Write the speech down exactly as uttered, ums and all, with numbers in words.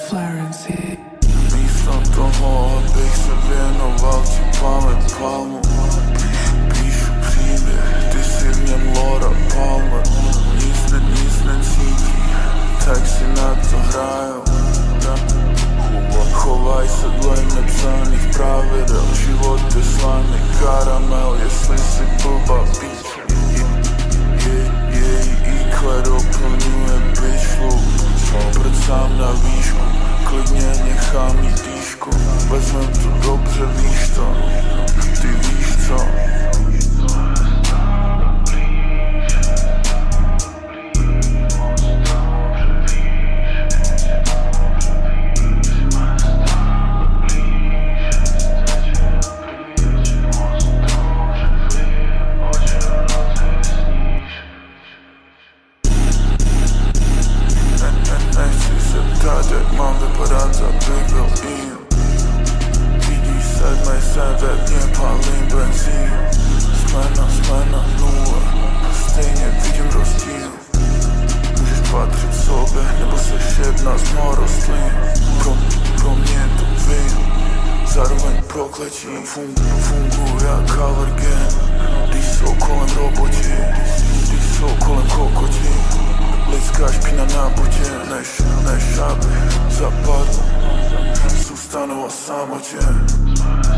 Florency. Místo toho, abych se věnoval ti pamet palmu. Píšu příběh, ty si v něm Laura Palmer. Nic ne, nic necítí, tak si na to hrajou. Chovaj se dle nepsaných pravidel. Život je slaný karamel, jestli si blbá píče. Její í kvé doplňuje bitch. Prd sám na výšku, klidně nechám jí týšku. Vezmem to dobře, víš to, ty víš co. Jak mám vypadat za bych byl jim. Vidíš sedmej se ve dně, palím benzín. Jsme na, jsme na nule, stejně vidím rozdíl. Můžeš patřit sobě, nebo seš jedna z mou rostlin. Pro, pro mě to vím, zároveň prokletím. Fung, funguji jak alergen, když jsou kolem roboti, když jsou kolem kokoti. Lidská špína na botě, než, než aby zapadl, zůstanu o samotě.